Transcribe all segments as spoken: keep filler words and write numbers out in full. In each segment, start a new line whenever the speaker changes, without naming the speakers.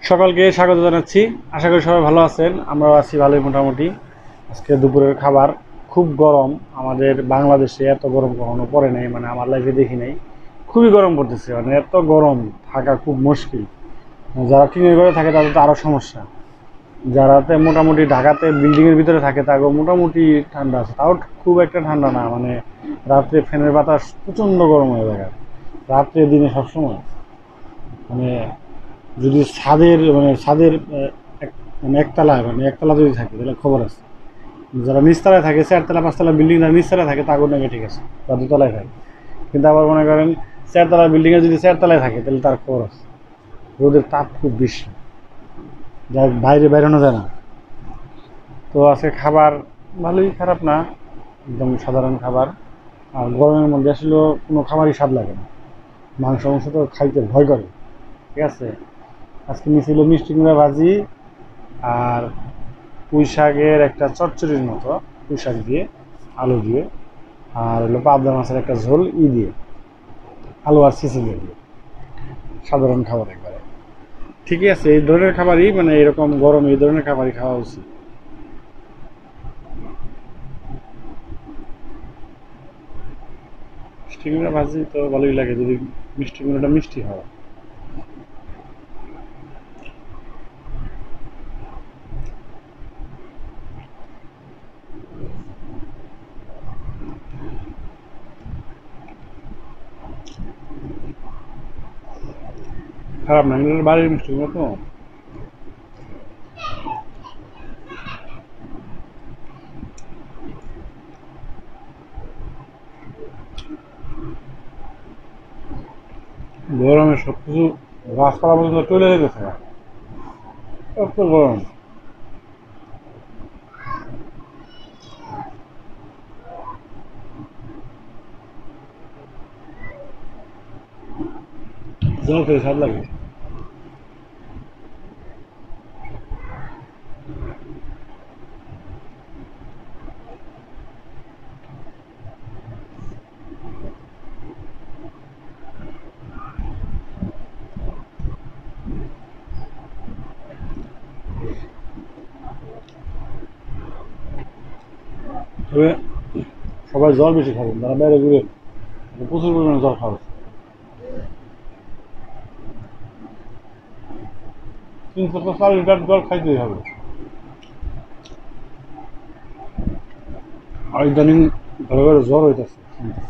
সকালকে স্বাগত জানাচ্ছি। আশা করি সবাই ভালো আছেন, আমরাও আছি ভালোই মোটামুটি। আজকে দুপুরের খাবার খুব গরম। আমাদের বাংলাদেশে এত গরম কখনো পড়ে নাই, মানে আমার লাইফে দেখি নাই। খুবই গরম পড়তেছে, মানে এত গরম থাকা খুব মুশকিল। যারা টিনের ঘরে থাকে তাদের তো আরও সমস্যা। যারাতে মোটামুটি ঢাকাতে বিল্ডিংয়ের ভিতরে থাকে তাকেও মোটামুটি ঠান্ডা আছে, তাও খুব একটা ঠান্ডা না। মানে রাত্রে ফ্যানের বাতাস প্রচণ্ড গরম হয়ে যায় রাত্রে দিনে সবসময়। মানে যদি ছাদের মানে ছাদের আহ, এক মানে একতলায় মানে একতলা যদি থাকে তাহলে খবর আছে। যারা নিচতলায় থাকে, চারতলা পাঁচতলা বিল্ডিং যারা নিচতলায় থাকে তাদের নাকি ঠিক আছে, বা দুতলায় থাকে। কিন্তু আবার মনে করেন চারতলা বিল্ডিংয়ে যদি চারতলায় থাকে তাহলে তার খবর আছে। রোদের তাপ খুব বেশি, যা বাইরে বেরোনো যায় না। তো আজকে খাবার ভালোই, খারাপ না, একদম সাধারণ খাবার। আর গরমের মধ্যে আসলে কোনো খাবারই স্বাদ লাগে না। মাংস মাংস তো খাইতে ভয় করে। ঠিক আছে, আজকে নিয়েছিল মিষ্টি কুমড়া ভাজি আর পুঁই শাকের একটা চচ্চড়ির মতো, পুঁই শাক দিয়ে আলু দিয়ে, আর হলো পাবদা মাছের একটা ঝোল ই দিয়ে, আলু আর সিসিলিয়া দিয়ে। সাধারণ খাবার একবারে। ঠিকই আছে, এই ধরনের খাবারই, মানে এরকম গরম এই ধরনের খাবারই খাওয়া উচিত। মিষ্টি কুমড়া ভাজি তো ভালোই লাগে যদি মিষ্টি কুমড়াটা মিষ্টি হয়। খারাপ না, কিন্তু বাড়ির মিষ্টি কুমড়া তো। গরমে সব কিছু গাছপালা পর্যন্ত চলে যেতেছে, এত গরম। জল খেয়ে স্বাদ লাগে। তবে সবাই জল বেশি খাবেন, যারা বাইরে ঘুরে প্রচুর পরিমাণে জল খাবে। তিন থেকে চার লিটার জল খাইতেই হবে। আর ইদানিং ঘরে ঘরে জ্বর হইতেছে।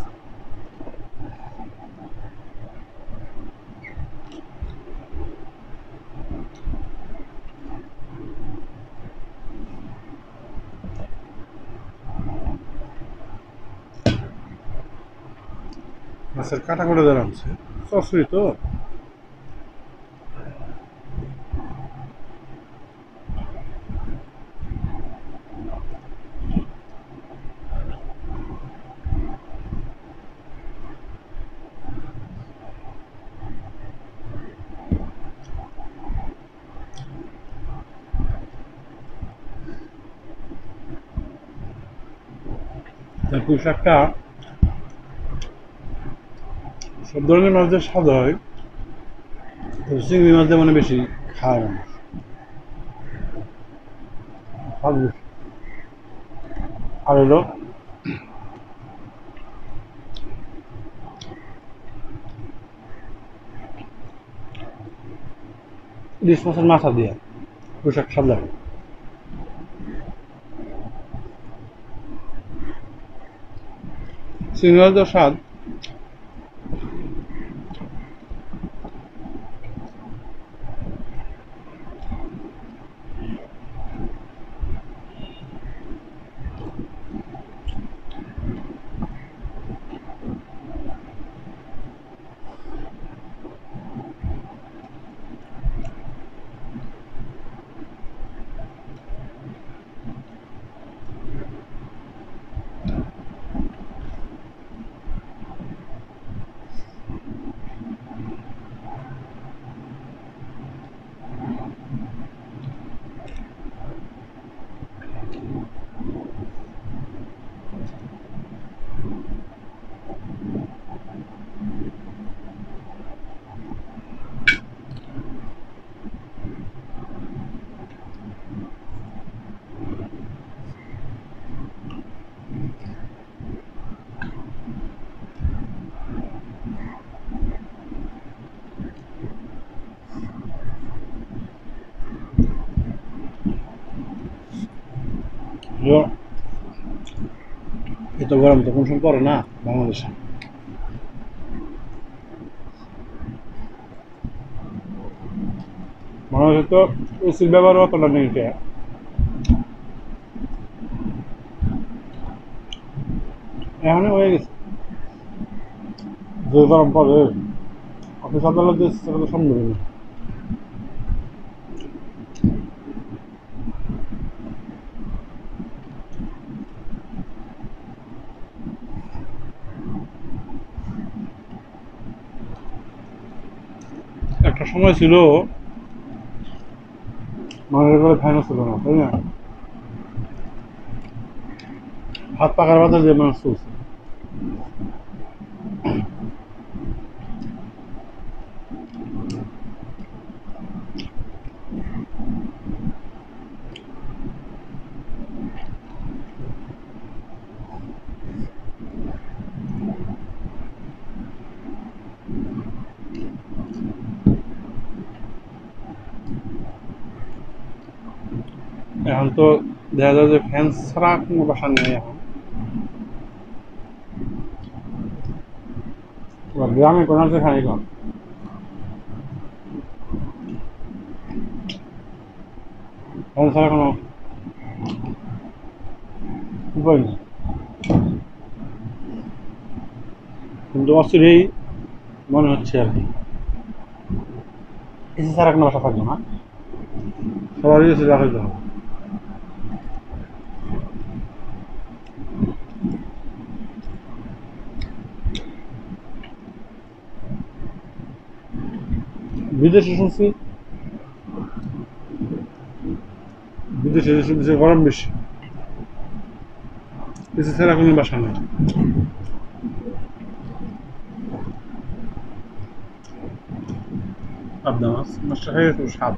মাছের কাটা করে দেওয়া হচ্ছে, সসই তো। পুঁই শাকটা সব ধরনের মাছ দিয়ে স্বাদ হয়, তো চিংড়ি মাছ দিয়ে মানে বেশি খায় মানুষ, স্বাদ বেশি। আর হলো ইলিশ মাছের মাথা দিয়ে পুঁই শাক স্বাদ লাগে। চিংড়ি মাছ দেওয়ার স্বাদ। এত গরম তো কোন সময় পড়ে না বাংলাদেশে। বাংলাদেশে তো এসির ব্যবহার অতটা নেই। এখন হয়ে গেছে যে গরম পড়ে অফিস আদালতে সেটা তো সম্ভব না। একটা সময় ছিল মানুষের ঘরে ফ্যানও ছিল না, তাই না? হাত পাকার বাতাস দিয়ে মানুষ চলছে। এখন তো দেখা যায় যে ফ্যান ছাড়া কোনো বাসা নেই এখন। গ্রামে কোনো আছে খানি কম, ফ্যান ছাড়া কোনো উপায় নেই। কিন্তু অচিরেই মনে হচ্ছে আর কি এসি ছাড়া কোনো বাসা থাকবে না, সবারই এসি রাখাইতে হবে। বিদেশে শুনছি বিদেশে দেশে গরম বেশি, এসি ছাড়া কোনো বাসা নেই। পাবদা মাছ, মাছটা খাই খুব স্বাদ,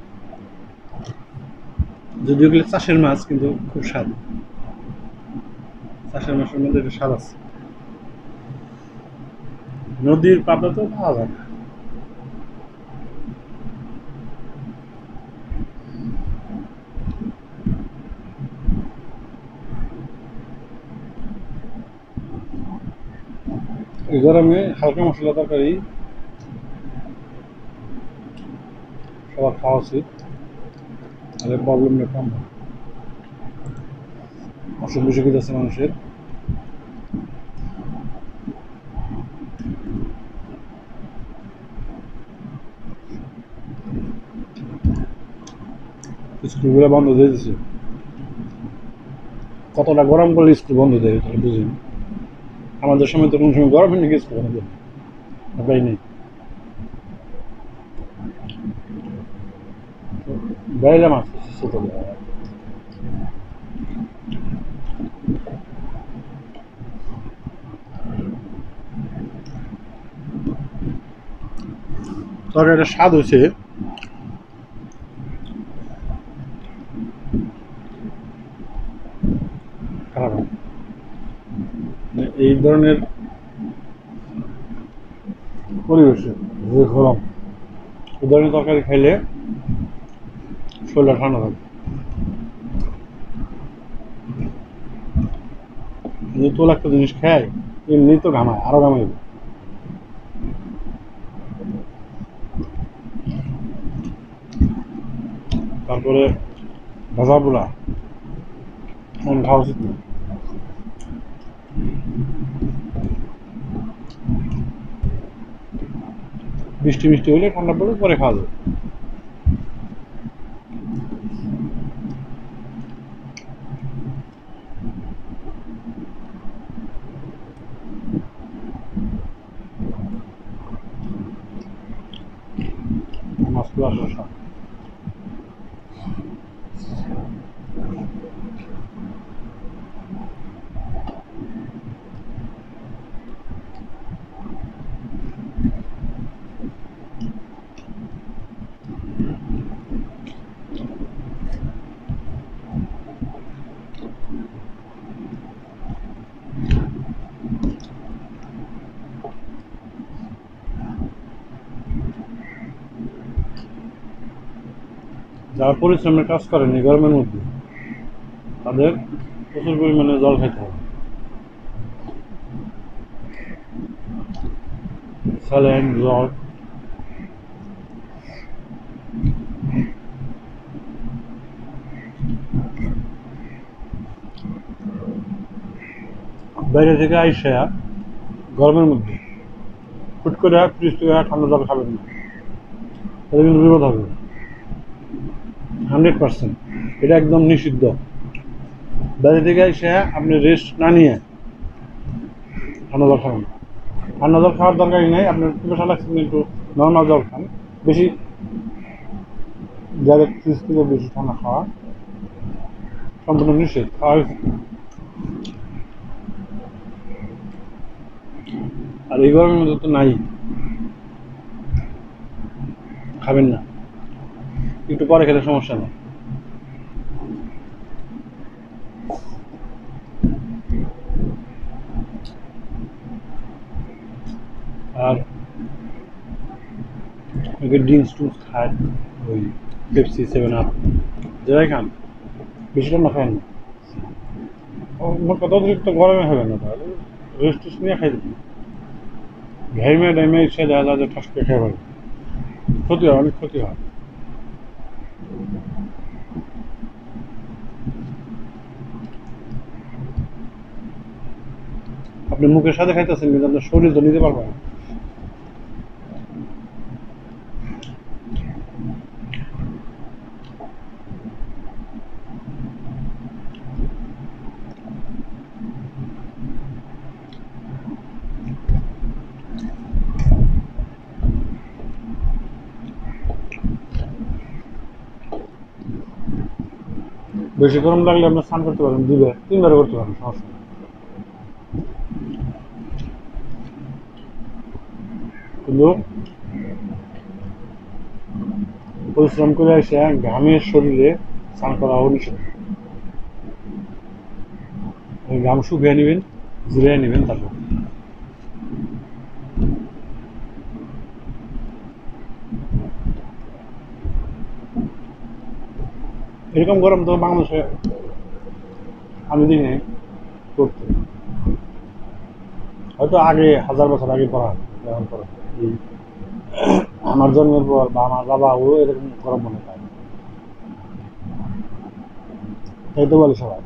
যদিও গেলে চাষের মাছ কিন্তু খুব স্বাদ। চাষের মাছের মধ্যে একটা স্বাদ আছে। নদীর পাবদা তো পাওয়া যায় না। এই গরমে হালকা মশলা তরকারি সবার খাওয়া উচিত, তাহলে প্রবলেমটা কম হয়। অসুখ বিসুখ আছে মানুষের। স্কুলগুলো বন্ধ দিয়ে দিচ্ছে, কতটা গরম করলে স্কুল বন্ধ দেয় তাহলে বুঝিনি। আমাদের সময় তো কোনো সময় গরম নাকি স্কুল বন্ধ দেয় তাই নেই। বাইরে মাছ ছোট তরকারিটা স্বাদ হয়েছে, খারাপ না। মানে এই ধরনের পরিবেশে যে গরম, এই ধরনের তরকারি খাইলে শরীরটা ঠান্ডা থাকে। যদি তোল একটা জিনিস খায় এমনি তো ঘামায়, আরো ঘামাইব। তারপরে ভাজা পোড়া এমন খাওয়া উচিত না। বৃষ্টি মিষ্টি হইলে ঠান্ডা পড়ে পরে খাওয়া যাবে। মাছগুলো আসলে স্বাদ। যারা পরিশ্রমের কাজ করেন এই গরমের মধ্যে তাদের প্রচুর পরিমাণে জল খেতে হবে। স্যালাইন, জল, বাইরে থেকে আইসা গরমের মধ্যে হুট করে ফ্রিজ থেকে ঠান্ডা জল খাবেন না, তাহলে কিন্তু বিপদ হবে। হান্ড্রেড পার্সেন্ট এটা একদম নিষিদ্ধ। বাইরে থেকে এসে আপনি রেস্ট না নিয়ে ঠান্ডা জল খাবেন। ঠান্ডা জল খাওয়ার দরকারই নেই। আপনার পিপাসা লাগছে একটু নর্মাল জল খান। বেশি যাদের ফ্রিজ থেকে বেশি ঠান্ডা খাওয়া সম্পূর্ণ নিষেধ, খাওয়া উচিত না। আর এই গরমের মধ্যে তো নাই, খাবেন না, একটু পরে খেলে সমস্যা নেই। আর ড্রিঙ্কস টুস খায়, ওই পেপসি, সেভেন আপ যেটাই খান, বেশি ঠান্ডা খান না। মোট কথা অতিরিক্ত গরমে হবে না, তাহলে রেস্ট টেস্ট নিয়ে খাই দেবেন। ঘাইমে ডাইমে ইচ্ছা দেখা যায় যে ঠাস করে খেয়ে পারবে, ক্ষতি হয়, অনেক ক্ষতি হয়। আপনি মুখের সাথে খাইতেছেন কিন্তু আপনার শরীর তো নিতে পারবেন না। বেশি গরম লাগলে আপনি স্নান করতে পারেন, দিবে তিনবারে করতে পারেন, সমস্যা নেই। কিন্তু পরিশ্রম করে এসে ঘামের শরীরে স্নান করা নিষেধ। ওই ঘাম শুকিয়ে নেবেন, জিরিয়ে নেবেন, তারপর এরকম গরম তো বাংলাদেশে আমি দেখি নাই করতে। হয়তো আগে হাজার বছর আগে পড়া যেমন পড়া আমার জন্মের পর বা আমার বাবা ও এরকম গরম মনে পায়, তাই তো বলে সবাই।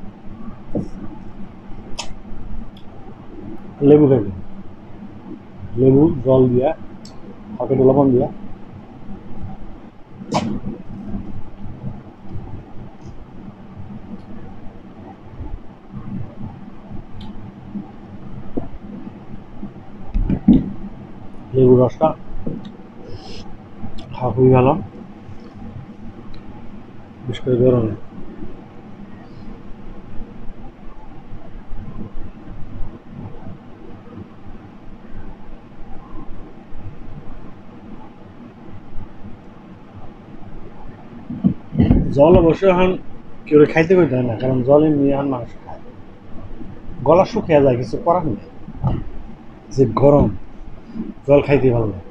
লেবু খাইবে, লেবু জল দিয়া, পকেটে লবণ দিয়া, লেবুর রসটা খাওয়া খুবই ভালো, বিশেষ করে গরমে। জল অবশ্য এখন কেউ খাইতে কইতে হয় না, কারণ জল এমনি এখন মানুষ খায়। গলা শুকিয়ে যায়, কিছু করার নেই, যে গরম জল খাইতে ভালো লাগে।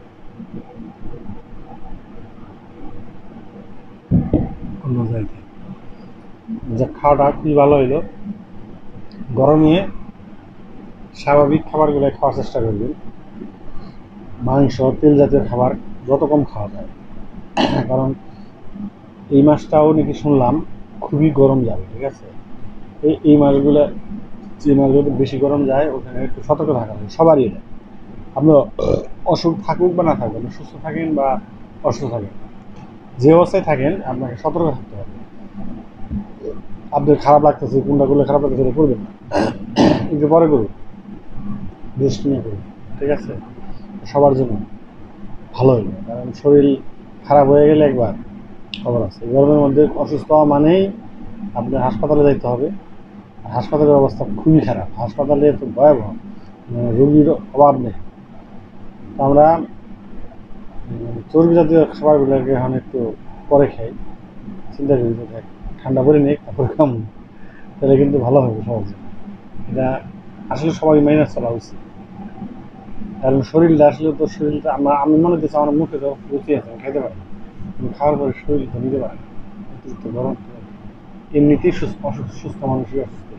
অন্য জায়গায় যে খাওয়াটা খুবই ভালো হইলো। গরমে স্বাভাবিক খাবারগুলো খাওয়ার চেষ্টা করবেন। মাংস, তেল জাতীয় খাবার যত কম খাওয়া যায়, কারণ এই মাসটাও নাকি শুনলাম খুবই গরম যাবে, ঠিক আছে। এই এই মাসগুলো, যে মাসগুলো বেশি গরম যায় ওখানে একটু সতর্ক থাকা লাগে সবারই। এটা আপনার অসুখ থাকুক বা না থাকুক, আপনি সুস্থ থাকেন বা অসুস্থ থাকেন, যে অবস্থায় থাকেন আপনাকে সতর্ক থাকতে হবে। আপনার খারাপ লাগতেছে, কোনটা করলে খারাপ লাগতেছে এটা করবেন না, একটু পরে করুন, রেস্ট নিয়ে করুন, ঠিক আছে। সবার জন্য ভালো হইল, কারণ শরীর খারাপ হয়ে গেলে একবার খবর আছে। গরমের মধ্যে অসুস্থ হওয়া মানেই আপনার হাসপাতালে যাইতে হবে। হাসপাতালের অবস্থা খুবই খারাপ, হাসপাতালে তো ভয়াবহ, রোগীর অভাব নেই। আমরা চর্বি জাতীয় খাবারগুলোকে এখন একটু পরে খাই, চিন্তা করি যে ঠান্ডা করে নিই তারপরে খাম, তাহলে কিন্তু ভালো হবে সহজে। এটা আসলে সবাই মাইনাস চলা উচিত, কারণ শরীরটা আসলে তো শরীরটা আমরা, আমি মনে করছি আমার মুখে তো রুচি আছে, আমি খাইতে পারি, কিন্তু খাওয়ার পরে শরীর তো নিতে পারে না, অতিরিক্ত গরম। এমনিতেই সুস্থ অসুস্থ সুস্থ মানুষই অসুস্থ।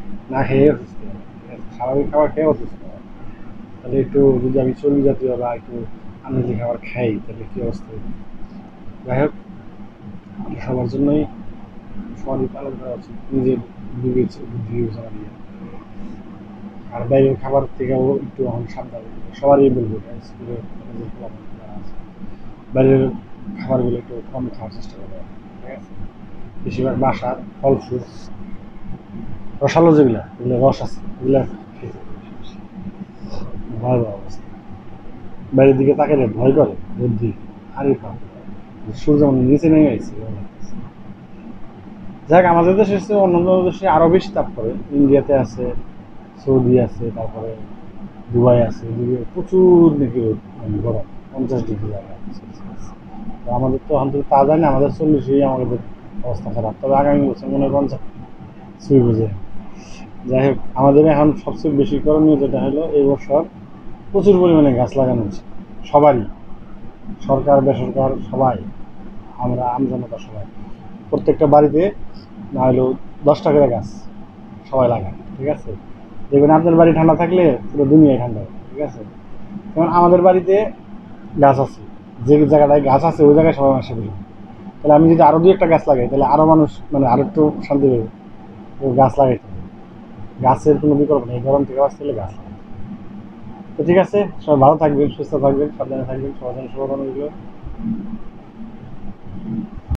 না খেয়ে অসুস্থ হয়, ঠিক আছে? স্বাভাবিক খাবার খেয়ে অসুস্থ হয়। তাহলে একটু যদি আমি চর্বি জাতীয় বা একটু আনহেলদি খাবার খাই তাহলে কি অবস্থা হবে? যাই হোক, আমরা সবার জন্যই সবারই পালন করা উচিত নিজের বিবেচ বুদ্ধি বিবেচনা দিয়ে। আর বাইরের খাবার থেকেও একটু এখন সাবধান, সবারই বলবো এটা, স্কুলে কলেজের পোলাপান যারা আছে বাইরের খাবারগুলো একটু কম খাওয়ার চেষ্টা করবে, ঠিক আছে? বেশিরভাগ বাসার ফল ফ্রুটস, রসালো যেগুলা, এগুলো রস আছে এগুলা খেতে হবে বেশি বেশি। ভয়াবহ অবস্থা, বাইরের দিকে তাকালে ভয় করে বুদ্ধি। আরে বাপ রে বাপ, সূর্য মানে নিচে নেমে গেছে এরকম লাগতেছে। যাক, আমাদের দেশে এসে অন্যান্য দেশে আরো বেশি তাপ পড়ে, ইন্ডিয়াতে আছে, সৌদি আছে, তারপরে দুবাই আছে, দুবাই প্রচুর নাকি রোদ, মানে গরম, পঞ্চাশ ডিগ্রি জায়গা সেলসিয়াস। তো আমাদের তো এখন থেকে তা জানি না, আমাদের চল্লিশেই আমাদের অবস্থা খারাপ, তবে আগামী বছর মনে হয় পঞ্চাশ ছুঁই বুঝে। যাই হোক, আমাদের এখন সবচেয়ে বেশি করণীয় যেটা হলো এই বছর প্রচুর পরিমাণে গাছ লাগানো উচিত সবারই, সরকার বেসরকার সবাই, আমরা আমজনতা সবাই, প্রত্যেকটা বাড়িতে না হলেও দশটা করে গাছ সবাই লাগায়, ঠিক আছে? দেখবেন আপনার বাড়ি ঠান্ডা থাকলে পুরো দুনিয়ায় ঠান্ডা হবে, ঠিক আছে? যেমন আমাদের বাড়িতে গাছ আছে, যে জায়গাটায় গাছ আছে ওই জায়গায় সবাই আসে বেশি। তাহলে আমি যদি আরো দুই একটা গাছ লাগাই তাহলে আরো মানুষ মানে আরো একটু শান্তি পাবে। তো গাছ লাগাইতে হবে, গাছের কোনো বিকল্প নেই, গরম থেকে বাঁচতে হলে গাছ লাগাই। তো ঠিক আছে, সবাই ভালো থাকবেন, সুস্থ থাকবেন, সাবধানে থাকবেন, সবার জন্য শুভকামনা রইল।